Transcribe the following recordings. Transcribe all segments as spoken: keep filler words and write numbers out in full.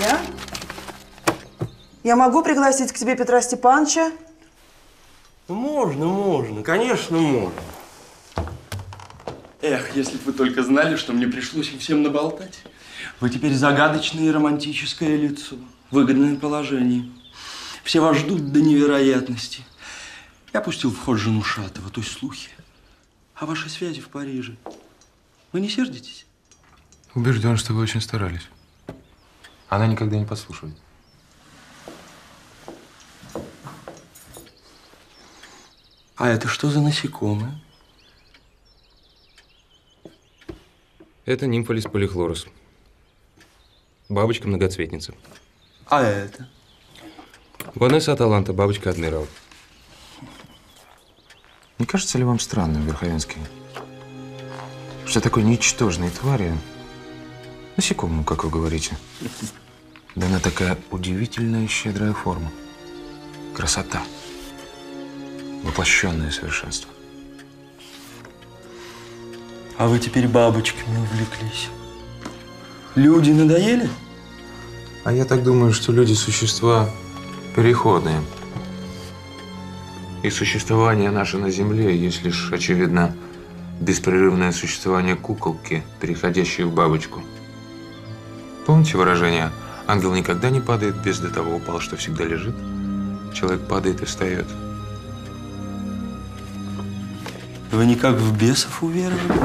дня. Я могу пригласить к тебе Петра Степановича? Можно, можно, конечно, можно. Эх, если бы вы только знали, что мне пришлось им всем наболтать. Вы теперь загадочное и романтическое лицо. Выгодное положение. Все вас ждут до невероятности. Я пустил в ход жену Шатова, то есть слухи о вашей связи в Париже. Вы не сердитесь? Убежден, что вы очень старались. Она никогда не подслушивает. А это что за насекомое? Это нимфалис полихлорус. Бабочка-многоцветница. А это? Ванесса аталанта, бабочка-адмирал. Не кажется ли вам странным, Верховенский, что такой ничтожной твари, насекомому, как вы говорите, дана такая удивительная щедрая форма, красота, воплощенное совершенство? А вы теперь бабочками увлеклись. Люди надоели? А я так думаю, что люди – существа переходные. И существование наше на Земле есть лишь, очевидно, беспрерывное существование куколки, переходящей в бабочку. Помните выражение «ангел никогда не падает, без до того упал, что всегда лежит»? Человек падает и встает. Вы никак в бесов уверовали?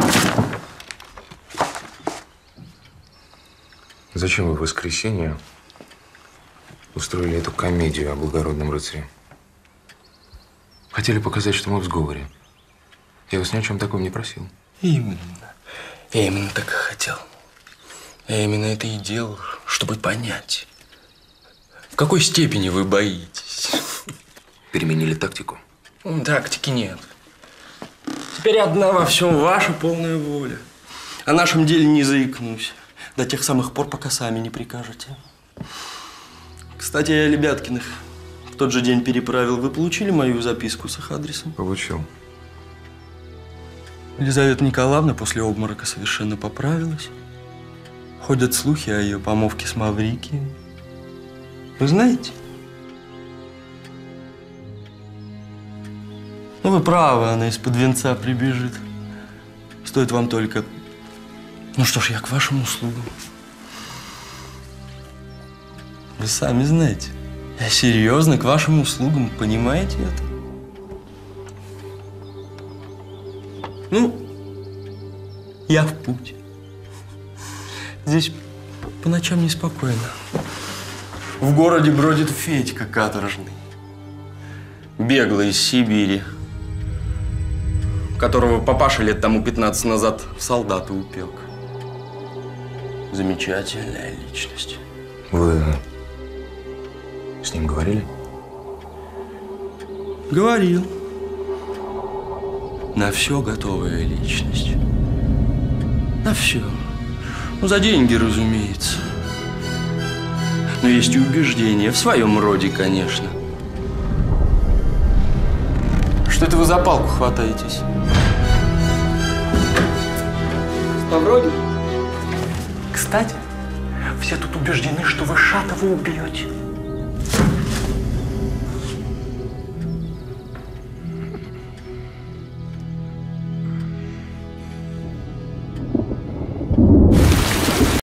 Зачем вы в воскресенье устроили эту комедию о благородном рыцаре? Хотели показать, что мы в сговоре. Я вас ни о чем таком не просил. Именно. Я именно так и хотел. Я именно это и делал, чтобы понять, в какой степени вы боитесь. Переменили тактику? Тактики нет. Теперь одна во всем ваша полная воля. О нашем деле не заикнусь. До тех самых пор, пока сами не прикажете. Кстати, я Лебяткиных в тот же день переправил. Вы получили мою записку с их адресом? Получил. Елизавета Николаевна после обморока совершенно поправилась. Ходят слухи о ее помолвке с Маврикием. Вы знаете? Ну, вы правы, она из-под венца прибежит. Стоит вам только… Ну что ж, я к вашим услугам. Вы сами знаете, я серьезно к вашим услугам, понимаете это? Ну, я в путь. Здесь по ночам неспокойно. В городе бродит Федька каторжный, беглый из Сибири, которого папаша лет тому пятнадцать назад в солдаты упек. Замечательная личность. Вы с ним говорили? Говорил. На все готовая личность. На все. Ну, за деньги, разумеется. Но есть и убеждения, в своем роде, конечно. Что это вы за палку хватаетесь? Ставроги? Кстати, все тут убеждены, что вы Шатова убьете.